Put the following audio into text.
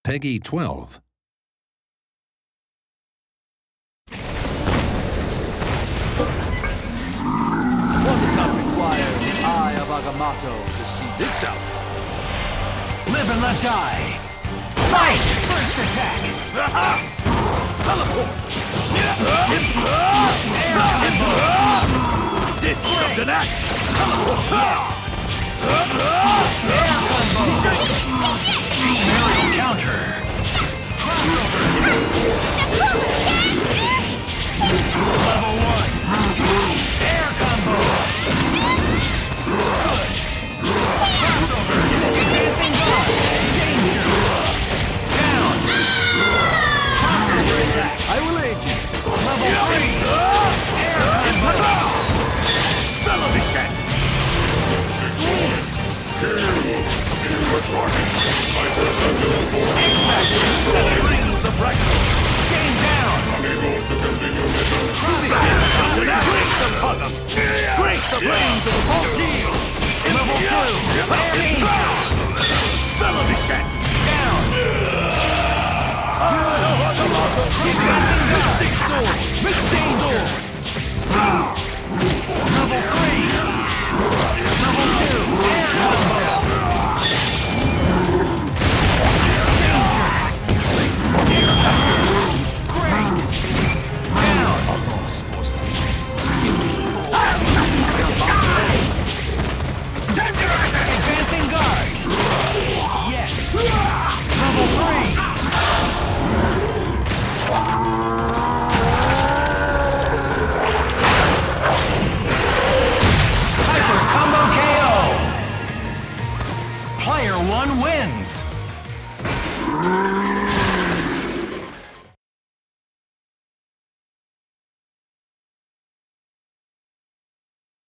Peggy 12. One does not require the eye of Agamotto to see this out. Live and let die. Fight! First attack! Teleport! This is something that! Teleport!